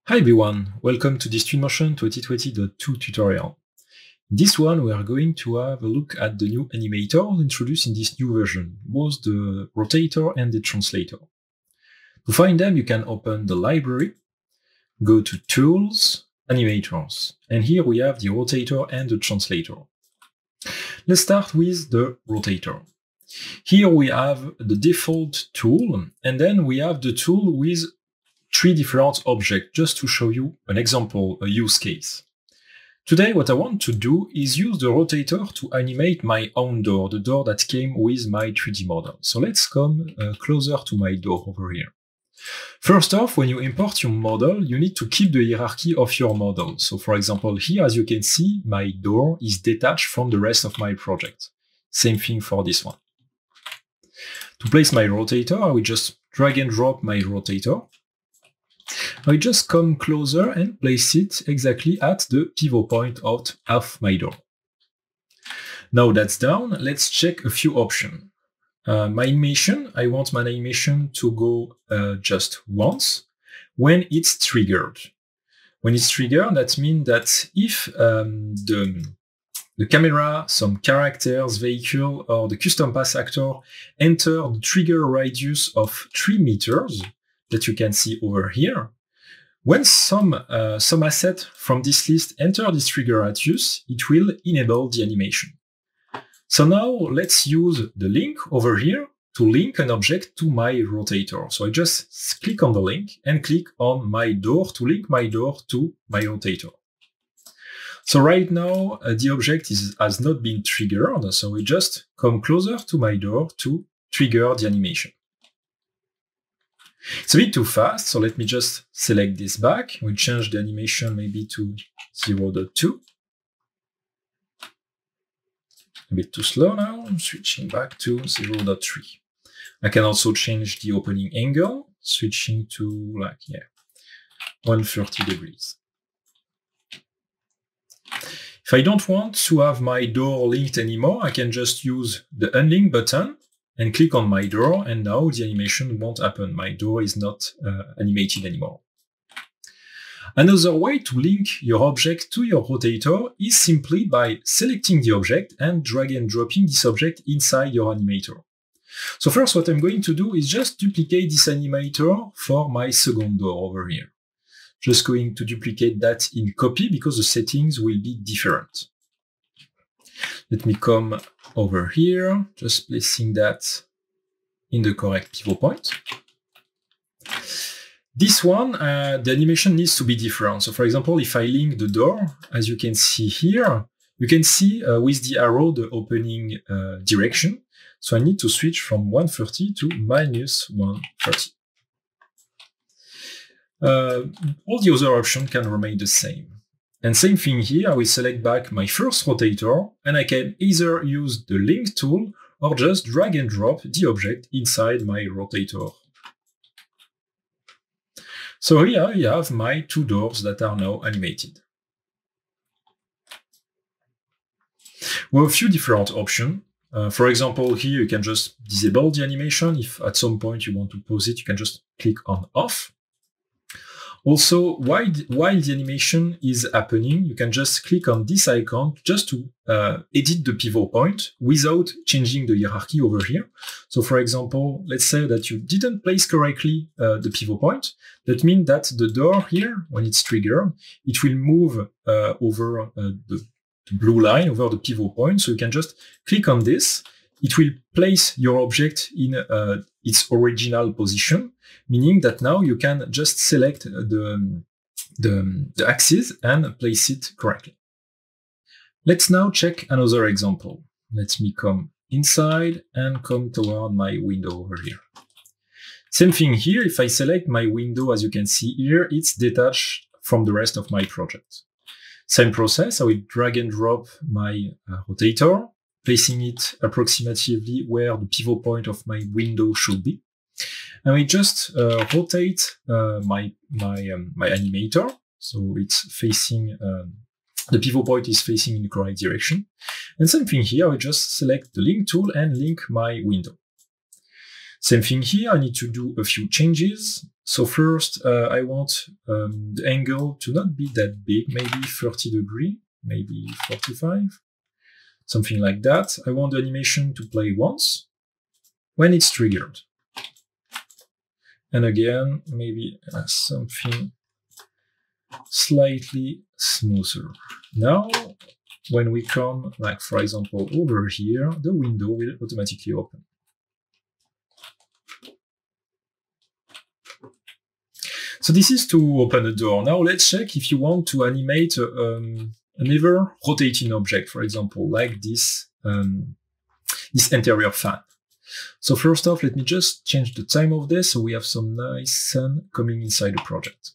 Hi everyone, welcome to this Twinmotion 2020.2 tutorial. In this one we are going to have a look at the new Animator introduced in this new version, both the rotator and the translator. To find them you can open the library, go to Tools, Animators, and here we have the rotator and the translator. Let's start with the rotator. Here we have the default tool, and then we have the tool with three different objects, just to show you an example, a use case. Today what I want to do is use the rotator to animate my own door, the door that came with my 3D model. So let's come closer to my door over here. First off, when you import your model, you need to keep the hierarchy of your model. So for example, here, as you can see, my door is detached from the rest of my project. Same thing for this one. To place my rotator, I will just drag and drop my rotator. I just come closer and place it exactly at the pivot point of my door. Now that's done, let's check a few options. My animation, I want my animation to go just once when it's triggered. When it's triggered, that means that if the camera, some characters, vehicle, or the custom path actor enter the trigger radius of 3 meters, that you can see over here. When some asset from this list enter this trigger radius, it will enable the animation. So now let's use the link over here to link an object to my rotator. So I just click on the link and click on my door to link my door to my rotator. So right now the object has not been triggered, so we just come closer to my door to trigger the animation. It's a bit too fast, so let me just select this back. We'll change the animation maybe to 0.2. A bit too slow now, I'm switching back to 0.3. I can also change the opening angle, switching to 130 degrees. If I don't want to have my door linked anymore, I can just use the unlink button and click on my door, and now the animation won't happen. My door is not animated anymore. Another way to link your object to your rotator is simply by selecting the object and drag and dropping this object inside your animator. So first what I'm going to do is just duplicate this animator for my second door over here. Just going to duplicate that in copy because the settings will be different. Let me come over here, just placing that in the correct pivot point. This one, the animation needs to be different. So for example, if I link the door, as you can see here, you can see with the arrow the opening direction. So I need to switch from 130 to -130. All the other options can remain the same. And same thing here, I will select back my first rotator, and I can either use the link tool or just drag and drop the object inside my rotator. So here I have my two doors that are now animated. We have a few different options. For example, here you can just disable the animation. If at some point you want to pause it, you can just click on off. Also, while the animation is happening, you can just click on this icon just to edit the pivot point without changing the hierarchy over here. So for example, let's say that you didn't place correctly the pivot point. That means that the door here, when it's triggered, it will move over the blue line, over the pivot point. So you can just click on this. It will place your object in its original position, meaning that now you can just select the axis and place it correctly. Let's now check another example. Let me come inside and come toward my window over here. Same thing here, if I select my window, as you can see here, it's detached from the rest of my project. Same process, I will drag and drop my rotator, placing it approximately where the pivot point of my window should be. And we just rotate my animator, so it's facing, the pivot point is facing in the correct direction. And same thing here, I just select the link tool and link my window. Same thing here, I need to do a few changes. So first, I want the angle to not be that big, maybe 30 degrees, maybe 45, something like that. I want the animation to play once when it's triggered. And again, maybe something slightly smoother. Now, when we come, like for example, over here, the window will automatically open. So this is to open a door. Now let's check if you want to animate an ever rotating object, for example, like this, this interior fan. So first off, let me just change the time of this so we have some nice sun coming inside the project.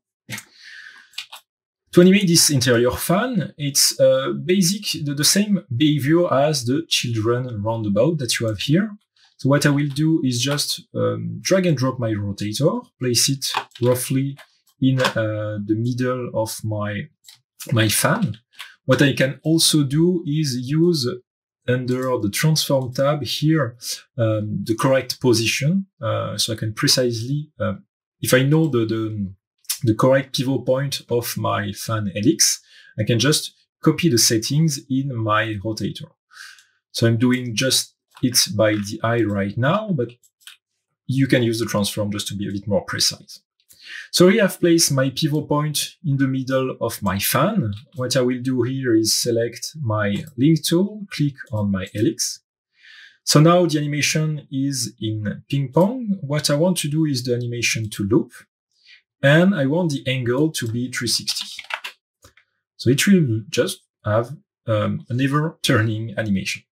To animate this interior fan, it's the same behavior as the children roundabout that you have here. So what I will do is just drag and drop my rotator, place it roughly in the middle of my fan. What I can also do is use under the transform tab here the correct position, so I can precisely, if I know the correct pivot point of my fan helix, I can just copy the settings in my rotator. So I'm doing just it by the eye right now, but you can use the transform just to be a bit more precise. So here I've placed my pivot point in the middle of my fan. What I will do here is select my link tool, click on my helix. So now the animation is in ping pong. What I want to do is the animation to loop, and I want the angle to be 360. So it will just have an ever turning animation.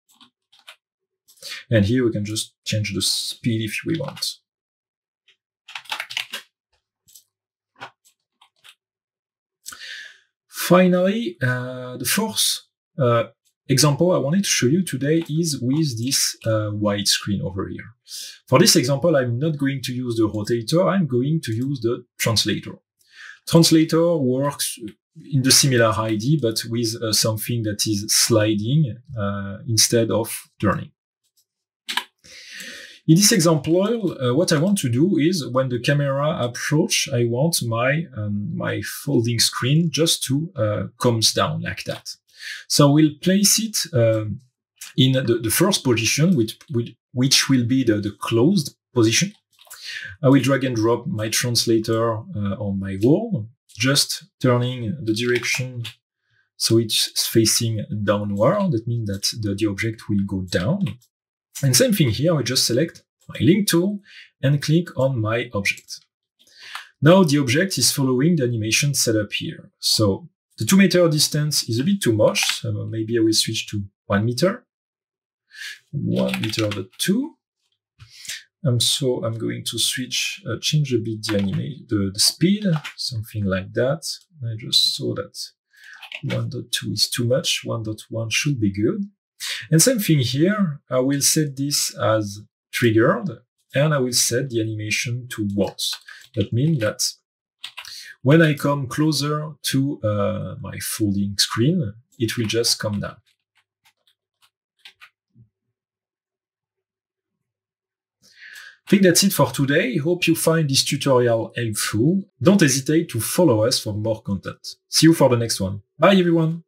And here we can just change the speed if we want. Finally, the fourth example I wanted to show you today is with this wide screen over here. For this example, I'm not going to use the rotator, I'm going to use the translator. Translator works in the similar idea, but with something that is sliding instead of turning. In this example, what I want to do is when the camera approach, I want my folding screen just to comes down like that. So we'll place it in the first position, which will be the closed position. I will drag and drop my translator on my wall, just turning the direction so it's facing downward. That means that the object will go down. And same thing here, I just select my link tool and click on my object. Now the object is following the animation setup here. So the 2 meter distance is a bit too much. So maybe I will switch to 1 meter. 1 meter but 2. So I'm going to switch, change a bit the speed, something like that. I just saw that 1.2 is too much, 1.1 should be good. And same thing here, I will set this as triggered, and I will set the animation to once. That means that when I come closer to my folding screen, it will just come down. I think that's it for today. Hope you find this tutorial helpful. Don't hesitate to follow us for more content. See you for the next one. Bye everyone!